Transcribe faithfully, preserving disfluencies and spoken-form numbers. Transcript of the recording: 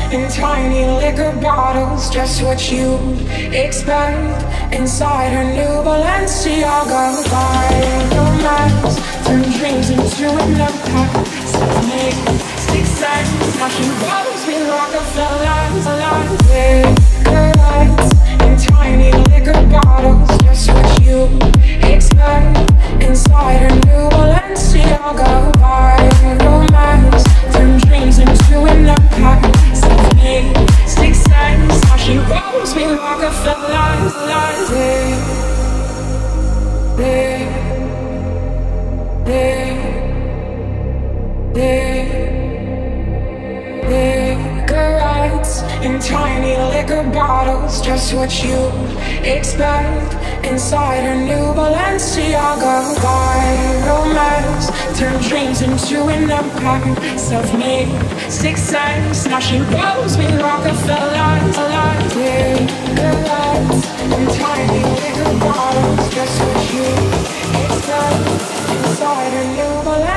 in tiny liquor bottles, just what you expect. Inside her new Balenciaga, by romance, turn dreams into an empire. Self-made, six sense, now she rolls with Rockefellers. Cigarettes in tiny liquor bottles, just what you expect. Inside her new Balenciaga, by romance, turn dreams into an empire. Self-made, six sense, now she rolls with Rockefellers. They, they, they, they, cigarettes in tiny liquor bottles, just what you expect. Inside her new Balenciaga, by romance, turn dreams into an empire. Self-made, six sense, now she rolls with Rockefellers. Cigarettes in tiny liquor bottles, just what you expect. Inside her new Balenciaga.